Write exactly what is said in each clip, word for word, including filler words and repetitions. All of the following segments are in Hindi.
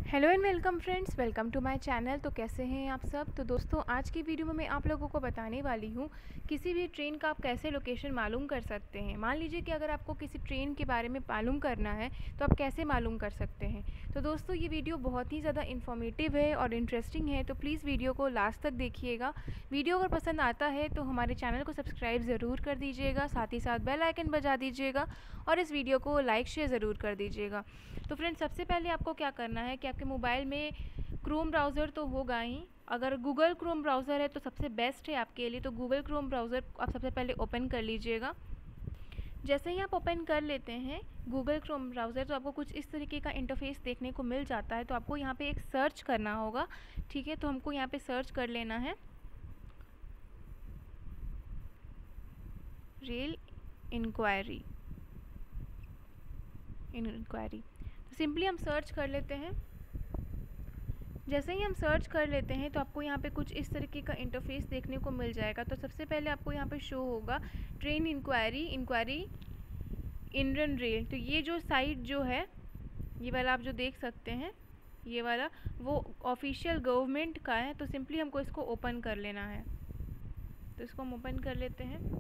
Hello and welcome friends, welcome to my channel. तो कैसे हैं आप सब। तो दोस्तों, आज की वीडियो में मैं आप लोगों को बताने वाली हूँ किसी भी ट्रेन का आप कैसे लोकेशन मालूम कर सकते हैं। मान लीजिए कि अगर आपको किसी ट्रेन के बारे में मालूम करना है तो आप कैसे मालूम कर सकते हैं। तो दोस्तों, ये वीडियो बहुत ही ज़्यादा इन्फॉर्मेटिव है और इंटरेस्टिंग है, तो प्लीज़ वीडियो को लास्ट तक देखिएगा। वीडियो अगर पसंद आता है तो हमारे चैनल को सब्सक्राइब ज़रूर कर दीजिएगा, साथ ही साथ बेल आइकन बजा दीजिएगा और इस वीडियो को लाइक शेयर ज़रूर कर दीजिएगा। तो फ्रेंड्स, सबसे पहले आपको क्या करना है कि आपके मोबाइल में क्रोम ब्राउज़र तो होगा ही। अगर गूगल क्रोम ब्राउज़र है तो सबसे बेस्ट है आपके लिए। तो गूगल क्रोम ब्राउज़र आप सबसे पहले ओपन कर लीजिएगा। जैसे ही आप ओपन कर लेते हैं गूगल क्रोम ब्राउज़र, तो आपको कुछ इस तरीके का इंटरफेस देखने को मिल जाता है। तो आपको यहाँ पे एक सर्च करना होगा, ठीक है। तो हमको यहाँ पे सर्च कर लेना है रेल इंक्वायरी इंक्वायरी तो सिंपली हम सर्च कर लेते हैं। जैसे ही हम सर्च कर लेते हैं तो आपको यहाँ पे कुछ इस तरीके का इंटरफेस देखने को मिल जाएगा। तो सबसे पहले आपको यहाँ पे शो होगा train enquiry enquiry Indian rail. तो ये जो साइट जो है, ये वाला आप जो देख सकते हैं, ये वाला वो ऑफिशियल गवर्नमेंट का है। तो सिंपली हमको इसको ओपन कर लेना है। तो इसको हम ओपन कर लेते हैं।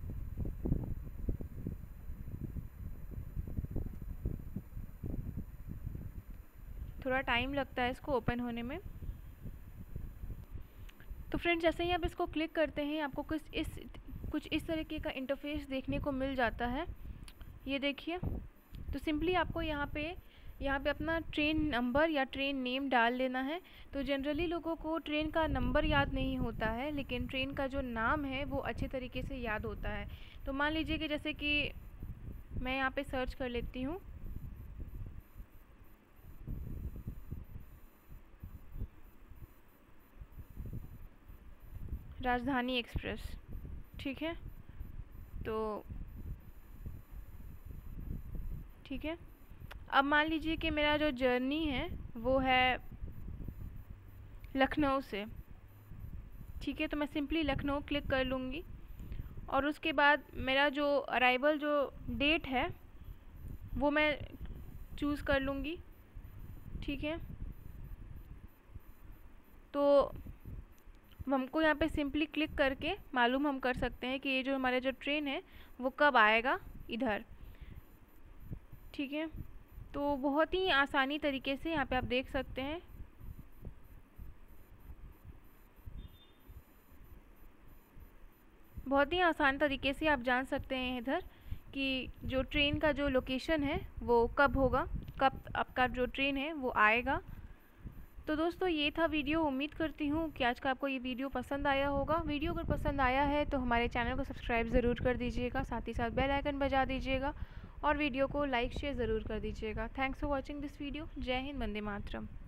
थोड़ा टाइम लगता है इसको ओपन होने में। तो फ्रेंड्स, जैसे ही आप इसको क्लिक करते हैं आपको कुछ इस कुछ इस तरीके का इंटरफेस देखने को मिल जाता है। ये देखिए। तो सिंपली आपको यहाँ पे यहाँ पे अपना ट्रेन नंबर या ट्रेन नेम डाल लेना है। तो जनरली लोगों को ट्रेन का नंबर याद नहीं होता है, लेकिन ट्रेन का जो नाम है वो अच्छे तरीके से याद होता है। तो मान लीजिए कि जैसे कि मैं यहाँ पे सर्च कर लेती हूँ राजधानी एक्सप्रेस, ठीक है। तो ठीक है, अब मान लीजिए कि मेरा जो जर्नी है वो है लखनऊ से, ठीक है। तो मैं सिंपली लखनऊ क्लिक कर लूँगी और उसके बाद मेरा जो अराइवल जो डेट है वो मैं चूज़ कर लूँगी, ठीक है। तो हमको यहाँ पे सिंपली क्लिक करके मालूम हम कर सकते हैं कि ये जो हमारा जो ट्रेन है वो कब आएगा इधर, ठीक है। तो बहुत ही आसानी तरीके से यहाँ पे आप देख सकते हैं। बहुत ही आसान तरीके से आप जान सकते हैं इधर कि जो ट्रेन का जो लोकेशन है वो कब होगा, कब आपका जो ट्रेन है वो आएगा। तो दोस्तों, ये था वीडियो। उम्मीद करती हूँ कि आज का आपको ये वीडियो पसंद आया होगा। वीडियो अगर पसंद आया है तो हमारे चैनल को सब्सक्राइब ज़रूर कर दीजिएगा, साथ ही साथ बेल आइकन बजा दीजिएगा और वीडियो को लाइक शेयर ज़रूर कर दीजिएगा। Thanks for watching this video. जय हिंद, वंदे मातरम।